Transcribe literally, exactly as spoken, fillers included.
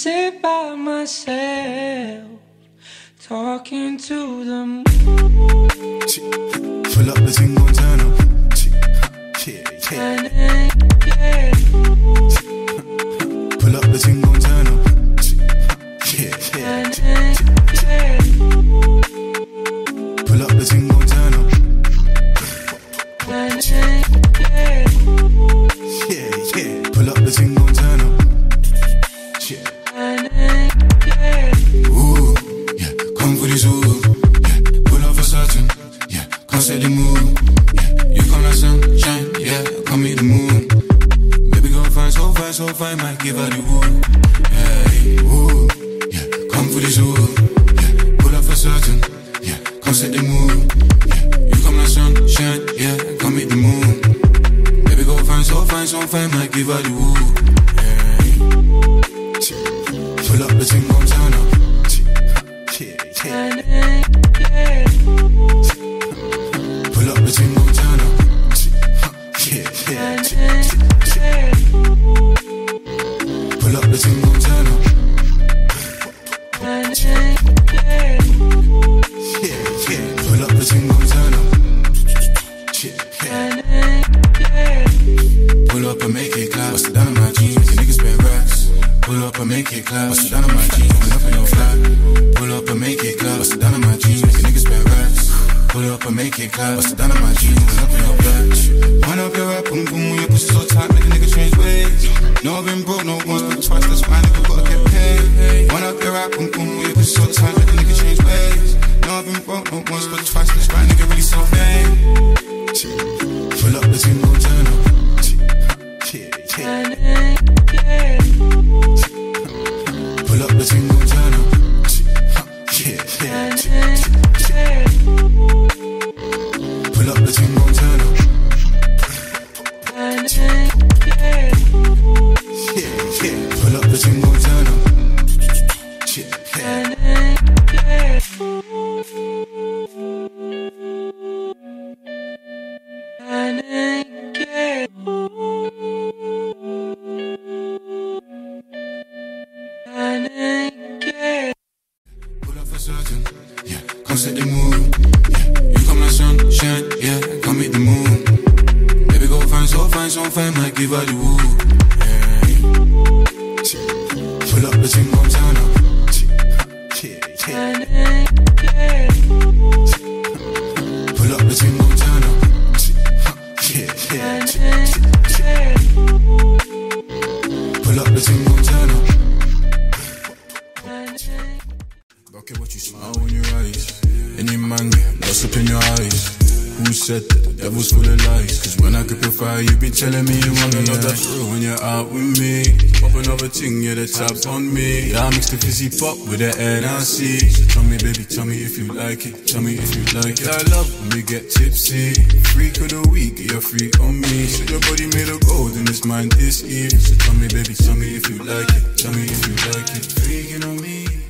sit by myself, talking to the moon. Pull up the ting, gon' turn up. Yeah, yeah. Yeah. Pull up the ting, gon' turn up. Yeah, yeah. Pull up the ting, gon' turn up. Yeah, yeah. Pull up the ting, gon' turn up. Yeah. Ooh, yeah. Come for this ooh. Yeah. Pull up for certain. Yeah. Can't say the mood. Yeah. You come like sunshine. Yeah. Come meet the moon. Baby girl fine, so fine, so fine. Might give her the woo. Hey, ooh. Yeah. Come for this ooh. Yeah. Pull up for certain. Yeah. Can't say the mood. Yeah. You come like sunshine. Yeah. Come meet the moon. Baby girl fine, so fine, so fine. Might give her the woo. Pull up the ting, gon' turn up. Yeah, yeah. Pull up the ting, gon' turn up. Yeah, yeah. Pull up the ting, gon' turn up. Yeah, yeah. Pull up the ting, gon' turn up. Yeah. Pull up and make it clap. Bust it down on my jeans, the niggas spend racks. Pull up and make it clap. Bust it down on my jeans, coming up in your flat. Pull up and make it clap. Bust it down on my jeans, the niggas spend racks. Pull up and make it clap. Bust it down on my jeans, coming up in your flat. Wind up your rap, boom boom, when your pussy so tight, make a nigga change ways. No, I've been broke, no once, but twice, that's why nigga gotta get paid. Wind up your rap, boom boom, when your pussy so tight, make a nigga change ways. No, I've been broke, no once, but twice, that's why nigga really self-made. Pull up the ting, gon' turn up. Yeah, yeah. Pull up the ting, gon' turn up. Yeah, yeah. Pull up the ting, gon' turn up. Yeah, yeah. Pull up the ting, gon' turn up. Yeah, yeah. Pull up for certain, yeah. Come set the mood, yeah. You come like sunshine, yeah. Come meet the moon. Baby go fine, so fine, so fine, might give her the woo. Yeah. Pull up the ting, gon' turn up. Yeah, yeah. Pull up the ting, gon' turn up. Yeah, yeah. Pull up the ting, gon' turn up. Look at what you smile in your eyes. Any man get lost up in your eyes. Who said that the devil's full of lies? Cause when I grip your fire, you be telling me you wanna know that's real when you're out with me. Pop another ting, yeah, the tabs on me. Yeah, I mix the fizzy pop with the N R C. So tell me, baby, tell me if you like it. Tell me if you like it. I love when we get tipsy. Freak of the week, you're freak on me. So your body made of gold and it's mine this eve. So tell me, baby, tell me if you like it. Tell me if you like it. Freaking on me.